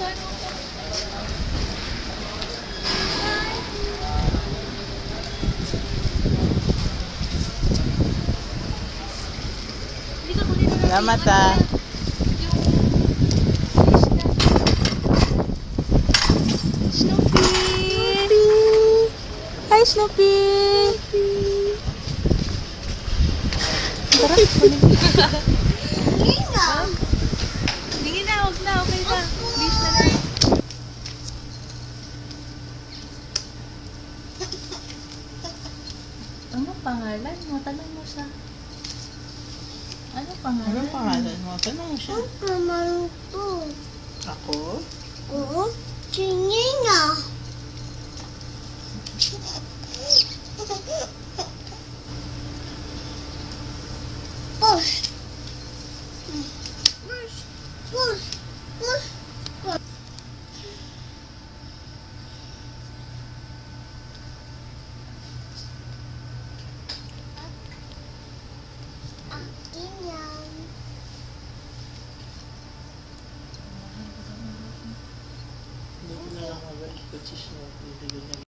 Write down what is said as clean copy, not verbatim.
Saan ako? Hindi ka kunin na natin. Salamat ah. Schnoopy! Hi, Schnoopy! Tara, kunin mo. Tingin na, huwag na. Okay na. Leash na lang. Ano pangalan mo? Tanong mo siya. Ano pangalan? Anong pangalan mo? Tanong mo siya. Naman to. Ako? Oo. Tingin na. Push. Push. Push. Push. Akin yan. Hindi ko na lang mabalik ko si Schnoopy.